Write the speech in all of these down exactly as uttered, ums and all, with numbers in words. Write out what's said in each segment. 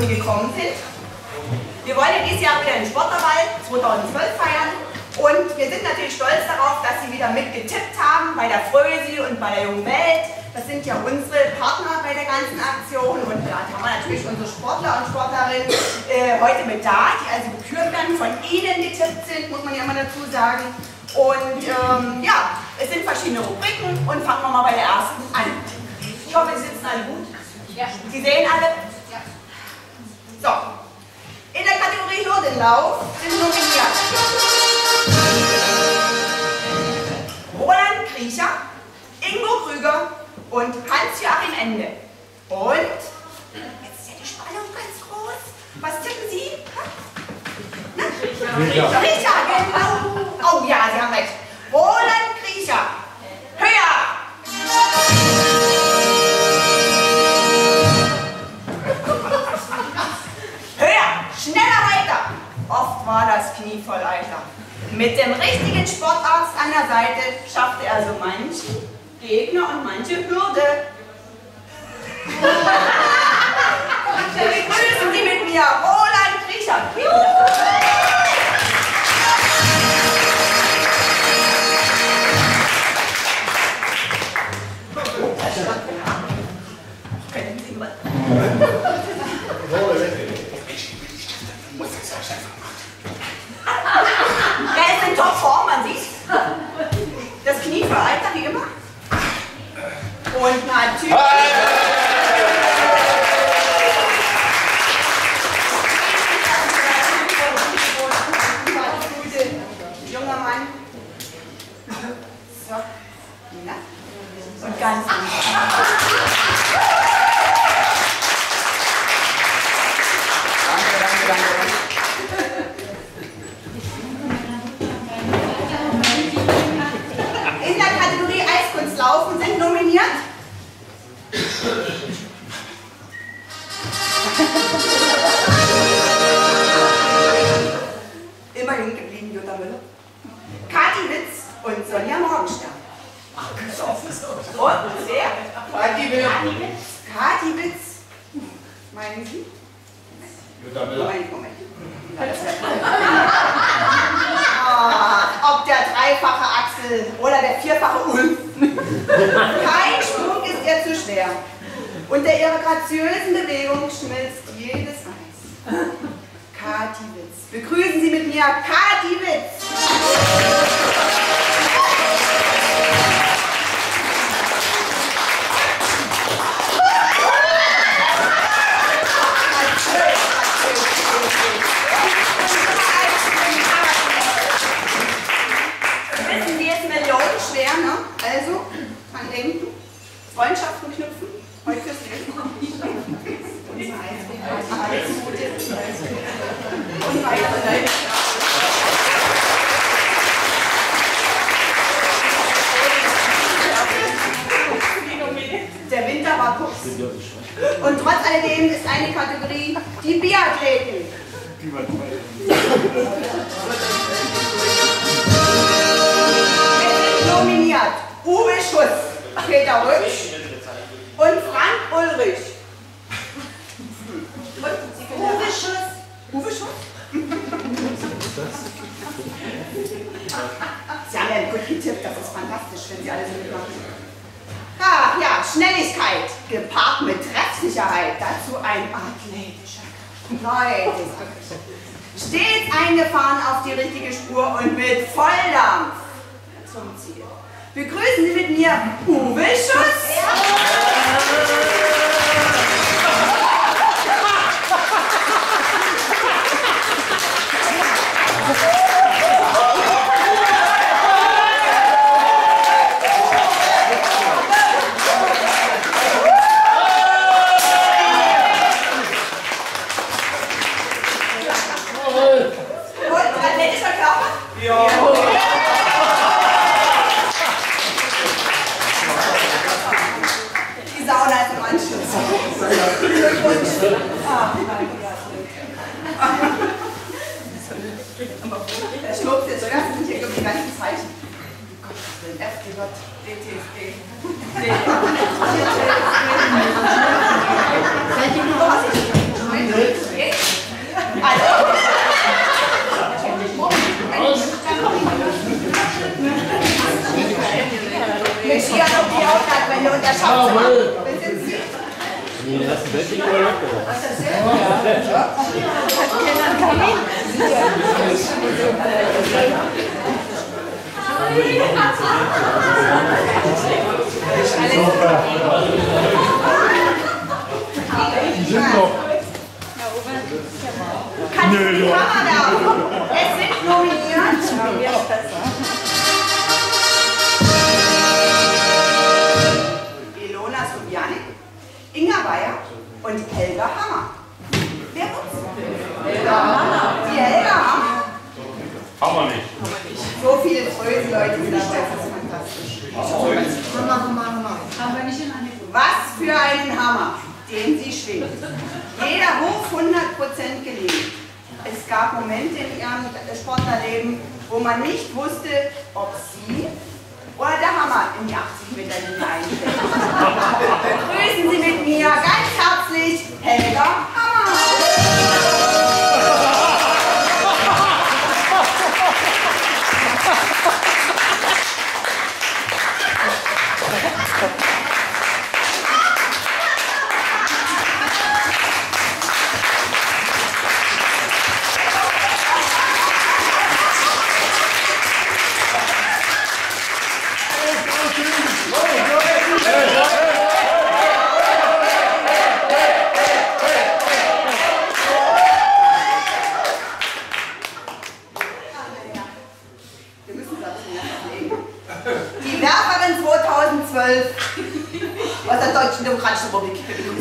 Stunde gekommen sind. Wir wollen ja dieses Jahr wieder den Sportlerwahl zweitausendzwölf feiern und wir sind natürlich stolz darauf, dass Sie wieder mitgetippt haben bei der Frösi und bei der Jungen Welt. Das sind ja unsere Partner bei der ganzen Aktion und da haben wir natürlich unsere Sportler und Sportlerinnen äh, heute mit da, die also gekürt werden, von Ihnen getippt sind, muss man ja mal dazu sagen. Und ähm, ja, es sind verschiedene Rubriken und fangen wir mal bei der ersten an. Ich hoffe, Sie sitzen alle gut. Ja. Sie sehen alle? Ja. So. In der Kategorie Hürdenlauf sind nominiert Roland Kriecher, Ingo Krüger und Hans-Joachim Ende. Und jetzt ist ja die Spannung ganz groß. Was tippen Sie? Na? Kriecher. Kriecher, genau. Oh ja, Sie haben recht. Roland Kriecher. Höher! Schneller weiter! Oft war das Knie voll Eiter. Mit dem richtigen Sportarzt an der Seite schaffte er so manchen Gegner und manche Hürde. Begrüßen Sie mit mir Roland Kriecher. Können Sie mal. Er ist in Topform, man sieht. Das Knie für Alter wie immer. Und natürlich. Junger Mann. So. Na? Und ganz in der Kategorie Eiskunstlaufen sind nominiert immer jung geblieben Jutta Müller, Kathi Witz und Sonja Morgenstern. Und wer? Kathi Witz. Kathi Witz. Meinen Sie? Jutta Müller. Moment, Moment. Oh, ob der dreifache Axel oder der vierfache Ulf. Kein Sprung ist ihr zu schwer. Unter ihrer graziösen Bewegung schmilzt jedes Eis. Kathi Witz. Begrüßen Sie mit mir Kathi Witz. Wissen Sie, jetzt Millionen schwer, ne? Also, dran denken, Freundschaften knüpfen, heute fürs Leben. Unser Eisbär, alles Gute. Und weiter. Der Winter war kurz. Und trotz alledem ist eine Kategorie die Biathleten. Nominiert Uwe Schuss, Peter Rüsch und Frank Ulrich. Und Uwe Schuss. Uwe Schuss? Sie haben ja gut getippt, das ist fantastisch, wenn Sie alle so mitmachen. Ach ja, Schnelligkeit gepaart mit Treffsicherheit, dazu ein athletischer Leute. Stets eingefahren auf die richtige Spur und mit Volldampf zum Ziel. Begrüßen Sie mit mir Uwe Schuss. Und athletischer Körper? Ja. Die Sauna ist im Anschluss. Glückwunsch. Ah, der schluckt jetzt, oder? Das sind hier die ganzen Zeichen. Gottes Willen, F G J, D T F G. D T F G. das Schlafzimmer. Wer sind Sie? Nee, das ist wirklich wohl weg. Was ist das denn? Ja. Hat keiner einen Kamin? Die sind noch. Kannst du die Kamera werfen? Es sind nominiert. Ilona Sobianik, Inga Bayer und Helga Hammer. Wer wird's? Helga Hammer. Die Helga Hammer? Haben wir nicht. So viele Fröse-Leute sind dabei, das ist fantastisch. Hammer, Hammer, Hammer. Haben wir nicht in eine Was für einen Hammer, den sie schwingt. Jeder hoch hundert Prozent gelegen. Es gab Momente in ihrem Sportlerleben, wo man nicht wusste, ob sie oder der Hammer in die achtzig Meter Linie einfällt. Grüßen Sie mit mir ganz herzlich Helga Hammer. Die Werferin zweitausendzwölf aus der Deutschen Demokratischen Republik.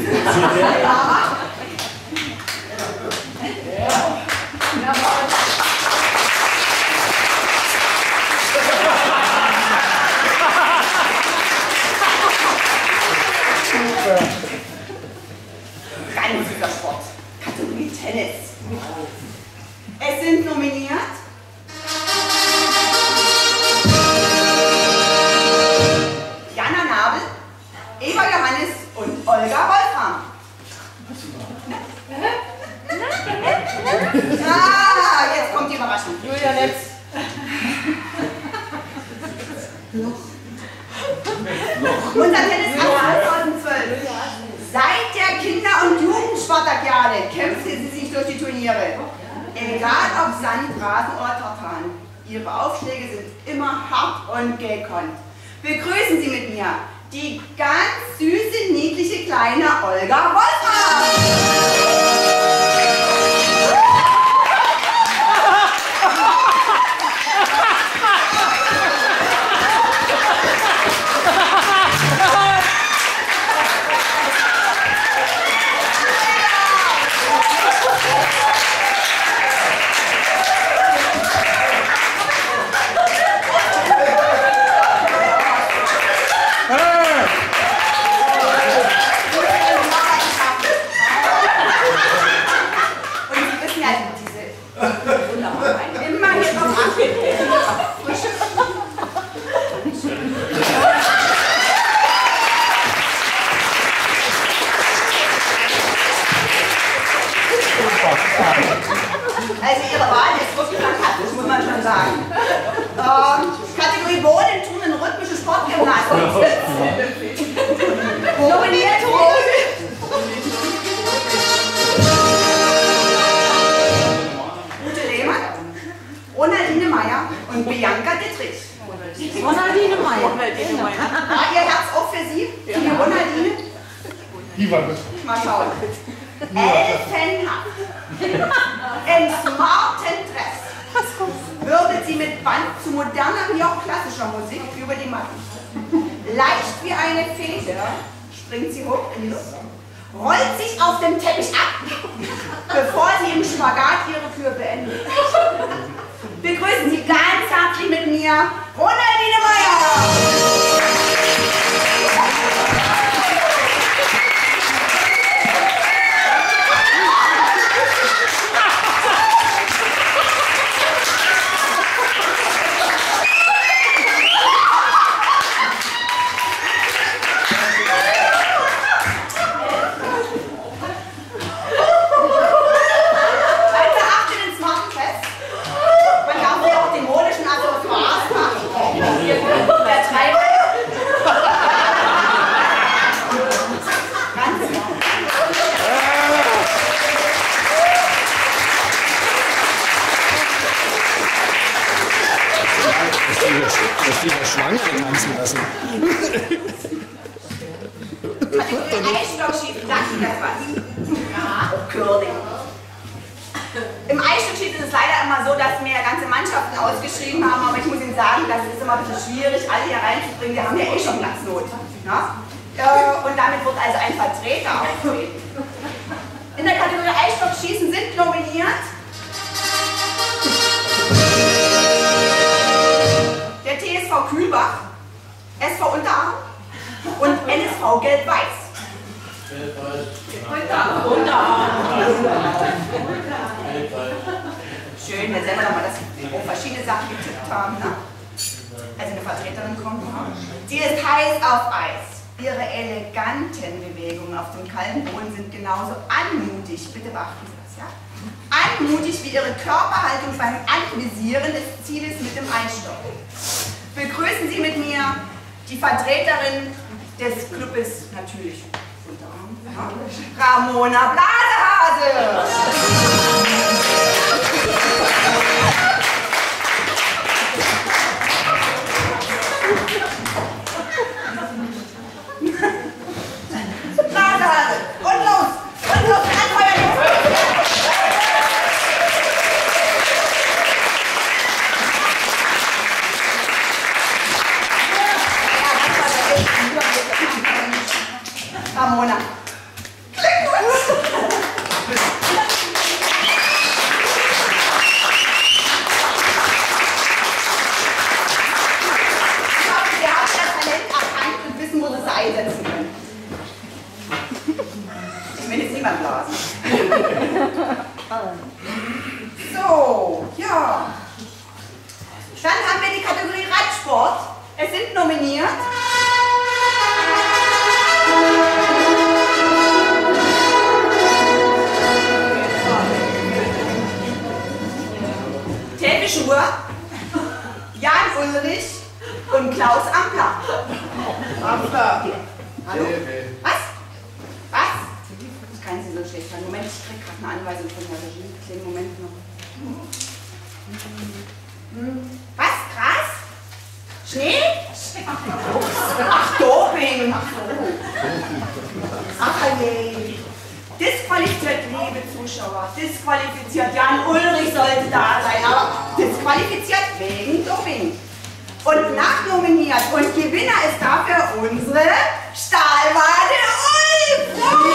Ganz dieser Sport. Kategorie Tennis. Es sind nominiert Jana Nabel, Eva Johannes und Olga Wolfram. Ah, jetzt kommt die Überraschung. Julia Netz. Unser Tennis zweitausendzwölf. Seit der Kinder- und Jugendspartakiade kämpfte sie sich durch die Turniere. Egal ob Sand, Rasen oder Tartan. Ihre Aufschläge sind immer hart und gekonnt. Begrüßen Sie mit mir die ganz süße, niedliche kleine Olga Wolfram. Also Ihre Wahl ist wirklich fantastisch, muss man schon sagen. Ähm, Kategorie Bohnen, Turnen, rhythmische Sportgymnastik. Nominiert Ute Lehmann, Ronaldine Meyer und Bianca Dittrich. Ronaldine Meyer. War Ihr Herz auch für Sie? Für die Ronaldine? Die war das. Mal schauen. Elfenhaft. Im smarten Dress wirbelt sie mit Band zu moderner wie auch klassischer Musik über die Matten. Leicht wie eine Feder springt sie hoch in die Luft, rollt sich auf dem Teppich ab, bevor sie im Spagat ihre Kür beendet. Begrüßen Sie ganz herzlich mit mir Ronaldine Meyer. dass die das Schwangere tanzen lassen. Kategorie Eisstockschießen, sagt Ihnen das was? Ja, Curling. Im Eisstockschießen ist es leider immer so, dass wir ganze Mannschaften ausgeschrieben haben, aber ich muss Ihnen sagen, das ist immer ein bisschen schwierig, alle hier reinzubringen. Wir haben ja eh schon Platznot. Ja? Und damit wird also ein Vertreter auftreten. In der Kategorie Eisstockschießen sind nominiert der T S V Kühlbach, S V Unterarm und N S V Gelb-Weiß. Unterarm. Unterarm. Schön, jetzt sehen wir nochmal, dass wir auf verschiedene Sachen getippt haben. Ne? Also eine Vertreterin kommt. Sie ist heiß auf Eis. Ihre eleganten Bewegungen auf dem kalten Boden sind genauso anmutig. Bitte beachten Sie das, ja? Anmutig wie Ihre Körperhaltung beim Anvisieren des Zieles mit dem Eisstock. Begrüßen Sie mit mir die Vertreterin des Clubes, natürlich unter anderem, ja? Ramona Blasehase. Blasehase. Und los! Und los! Anfeuern! Ramona. Einsetzen können. Ich will jetzt niemand blasen. So, ja. Dann haben wir die Kategorie Radsport. Es sind nominiert Tepe Schur, Jan Ulrich und Klaus Ampler. Ampler. Hallo? Was? Was? Das kann Sie so schlecht sagen. Moment, ich krieg gerade eine Anweisung von der Regie. Kleinen Moment noch. Was? Gras? Schnee? Ach, Doping. Ach, nee. Disqualifiziert, liebe Zuschauer. Disqualifiziert. Jan Ulrich sollte da sein, aber disqualifiziert wegen Doping. Und nachnominiert und Gewinner ist dafür unsere Stahlwade Ulf!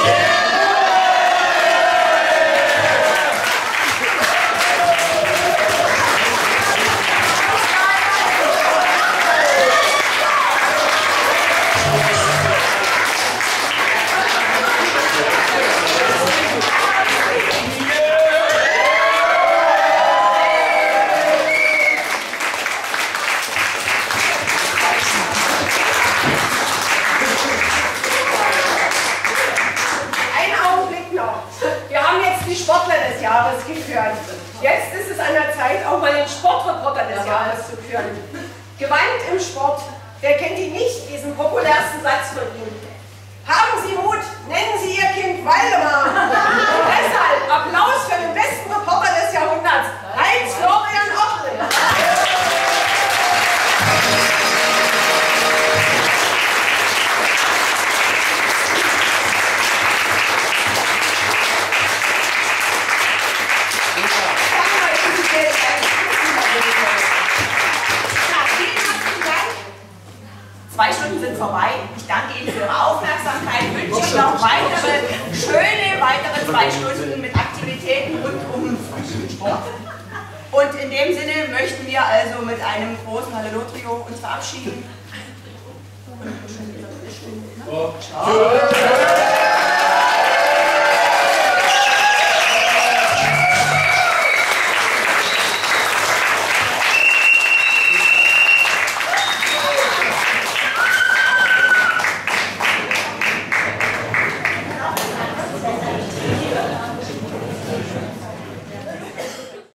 Geführt. Jetzt ist es an der Zeit, auch mal den Sportreporter des Jahres zu küren. Gewandt im Sport, wer kennt ihn nicht, diesen populärsten Satz von ihm? Haben Sie Mut, nennen Sie Ihr Kind Waldemar. Und deshalb Applaus für den besten Reporter des Jahrhunderts, Heinz-Florian Ottel. Zwei Stunden sind vorbei. Ich danke Ihnen für Ihre Aufmerksamkeit. Wünsche Ihnen noch weitere, schöne weitere zwei Stunden mit Aktivitäten rund um Sport. Und in dem Sinne möchten wir also mit einem großen Halleluja uns verabschieden.